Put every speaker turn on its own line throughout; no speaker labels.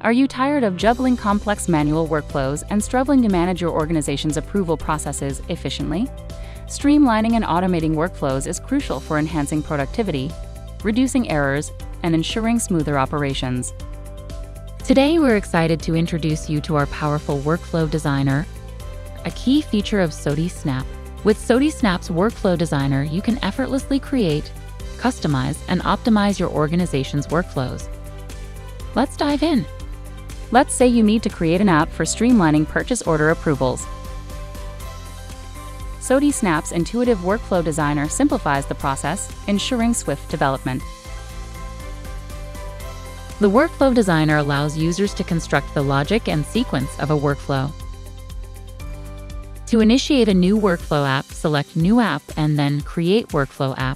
Are you tired of juggling complex manual workflows and struggling to manage your organization's approval processes efficiently? Streamlining and automating workflows is crucial for enhancing productivity, reducing errors, and ensuring smoother operations. Today, we're excited to introduce you to our powerful Workflow Designer, a key feature of SOTI Snap. With SOTI Snap's Workflow Designer, you can effortlessly create, customize, and optimize your organization's workflows. Let's dive in. Let's say you need to create an app for streamlining purchase order approvals. SOTI Snap's intuitive Workflow Designer simplifies the process, ensuring swift development. The Workflow Designer allows users to construct the logic and sequence of a workflow. To initiate a new workflow app, select New App and then Create Workflow App.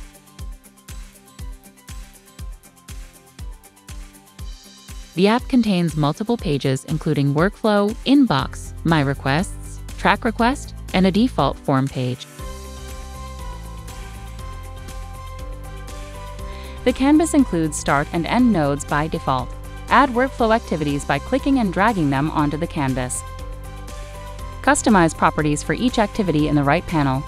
The app contains multiple pages including Workflow, Inbox, My Requests, Track Request, and a default form page. The canvas includes start and end nodes by default. Add workflow activities by clicking and dragging them onto the canvas. Customize properties for each activity in the right panel.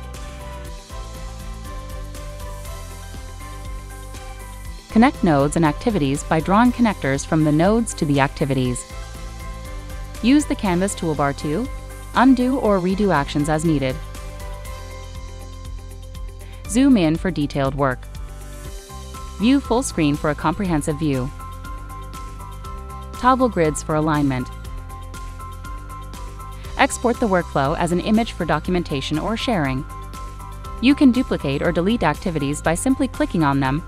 Connect nodes and activities by drawing connectors from the nodes to the activities. Use the Canvas toolbar to undo or redo actions as needed. Zoom in for detailed work. View full screen for a comprehensive view. Toggle grids for alignment. Export the workflow as an image for documentation or sharing. You can duplicate or delete activities by simply clicking on them.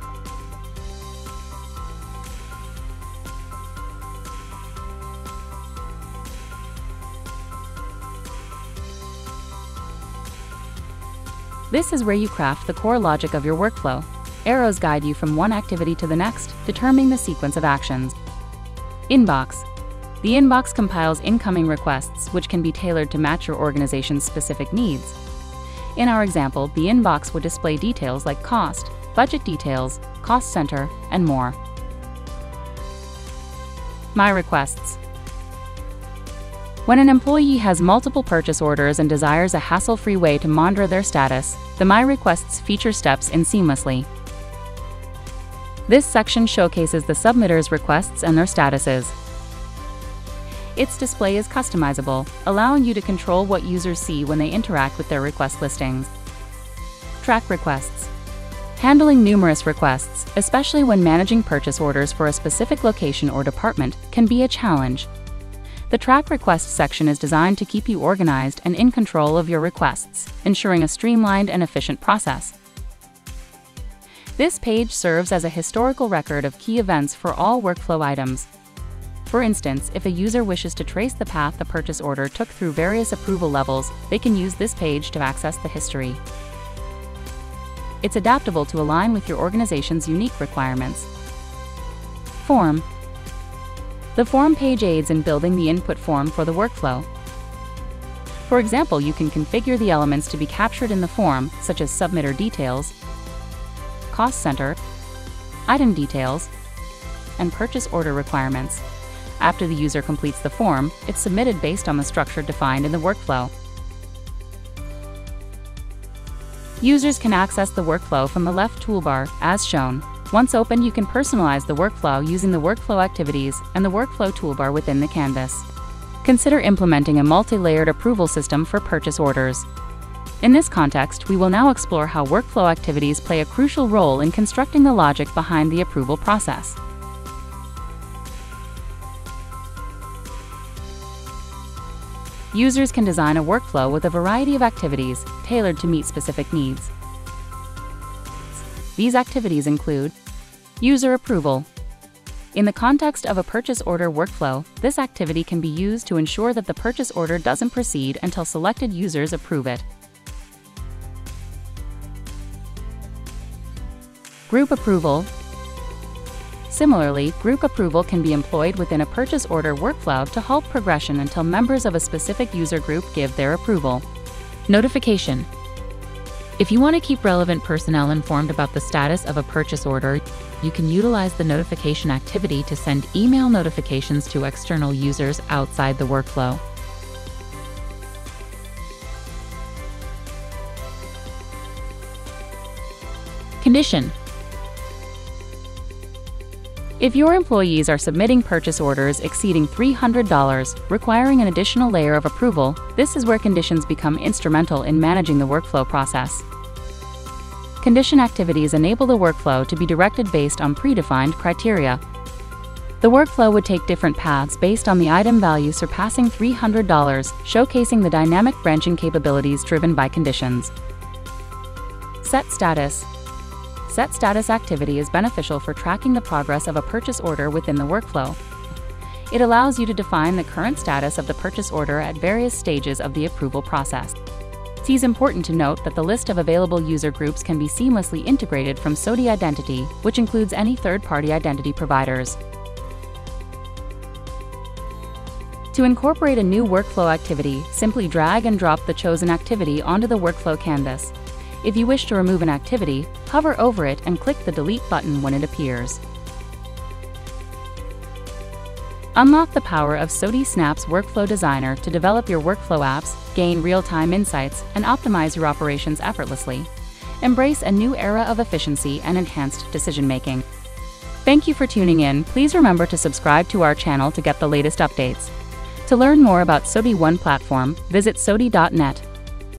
This is where you craft the core logic of your workflow. Arrows guide you from one activity to the next, determining the sequence of actions. Inbox. The inbox compiles incoming requests, which can be tailored to match your organization's specific needs. In our example, the inbox would display details like cost, budget details, cost center, and more. My Requests. When an employee has multiple purchase orders and desires a hassle-free way to monitor their status, the My Requests feature steps in seamlessly. This section showcases the submitter's requests and their statuses. Its display is customizable, allowing you to control what users see when they interact with their request listings. Track Requests. Handling numerous requests, especially when managing purchase orders for a specific location or department, can be a challenge. The Track Requests section is designed to keep you organized and in control of your requests, ensuring a streamlined and efficient process. This page serves as a historical record of key events for all workflow items. For instance, if a user wishes to trace the path the purchase order took through various approval levels, they can use this page to access the history. It's adaptable to align with your organization's unique requirements. Form. The form page aids in building the input form for the workflow. For example, you can configure the elements to be captured in the form, such as submitter details, cost center, item details, and purchase order requirements. After the user completes the form, it's submitted based on the structure defined in the workflow. Users can access the workflow from the left toolbar, as shown. Once open, you can personalize the workflow using the workflow activities and the workflow toolbar within the canvas. Consider implementing a multi-layered approval system for purchase orders. In this context, we will now explore how workflow activities play a crucial role in constructing the logic behind the approval process. Users can design a workflow with a variety of activities tailored to meet specific needs. These activities include user approval. In the context of a purchase order workflow, this activity can be used to ensure that the purchase order doesn't proceed until selected users approve it. Group approval. Similarly, group approval can be employed within a purchase order workflow to halt progression until members of a specific user group give their approval. Notification. If you want to keep relevant personnel informed about the status of a purchase order, you can utilize the notification activity to send email notifications to external users outside the workflow. Condition. If your employees are submitting purchase orders exceeding $300, requiring an additional layer of approval, this is where conditions become instrumental in managing the workflow process. Condition activities enable the workflow to be directed based on predefined criteria. The workflow would take different paths based on the item value surpassing $300, showcasing the dynamic branching capabilities driven by conditions. Set status. Set status activity is beneficial for tracking the progress of a purchase order within the workflow. It allows you to define the current status of the purchase order at various stages of the approval process. It is important to note that the list of available user groups can be seamlessly integrated from SOTI Identity, which includes any third-party identity providers. To incorporate a new workflow activity, simply drag and drop the chosen activity onto the workflow canvas. If you wish to remove an activity, hover over it and click the Delete button when it appears. Unlock the power of SOTI Snap's Workflow Designer to develop your workflow apps, gain real-time insights, and optimize your operations effortlessly. Embrace a new era of efficiency and enhanced decision-making. Thank you for tuning in. Please remember to subscribe to our channel to get the latest updates. To learn more about SOTI One platform, visit SOTI.net.